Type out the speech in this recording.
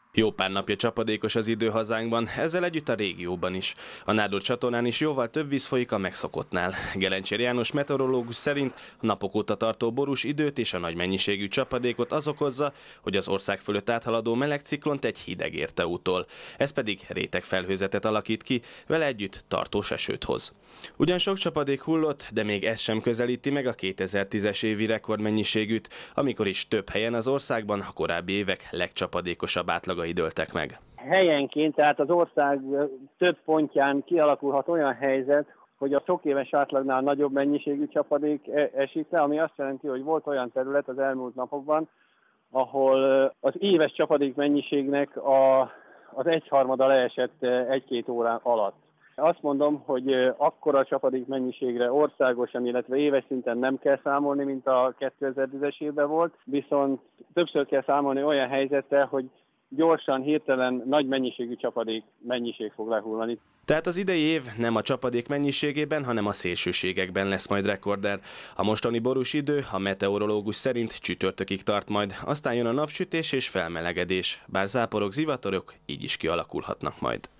Jó pár napja csapadékos az idő hazánkban, ezzel együtt a régióban is. A Nádor csatornán is jóval több víz folyik a megszokottnál. Gelencsér János meteorológus szerint a napok óta tartó borús időt és a nagy mennyiségű csapadékot az okozza, hogy az ország fölött áthaladó meleg ciklont egy hideg érte utol. Ez pedig rétegfelhőzetet alakít ki, vele együtt tartós esőt hoz. Ugyan sok csapadék hullott, de még ez sem közelíti meg a 2010-es évi rekordmennyiségűt, amikor is több helyen az országban a korábbi évek legcsapadékosabb átlagai dőltek meg. Helyenként, tehát az ország több pontján kialakulhat olyan helyzet, hogy a sok éves átlagnál nagyobb mennyiségű csapadék esik le, ami azt jelenti, hogy volt olyan terület az elmúlt napokban, ahol az éves csapadék mennyiségnek az egyharmada leesett egy-két órá alatt. Azt mondom, hogy akkora csapadék mennyiségre országosan, illetve éves szinten nem kell számolni, mint a 2010-es évben volt, viszont többször kell számolni olyan helyzettel, hogy gyorsan, hirtelen nagy mennyiségű csapadék mennyiség fog lehullani. Tehát az idei év nem a csapadék mennyiségében, hanem a szélsőségekben lesz majd rekorder. A mostani borús idő a meteorológus szerint csütörtökig tart majd, aztán jön a napsütés és felmelegedés, bár záporok, zivatarok így is kialakulhatnak majd.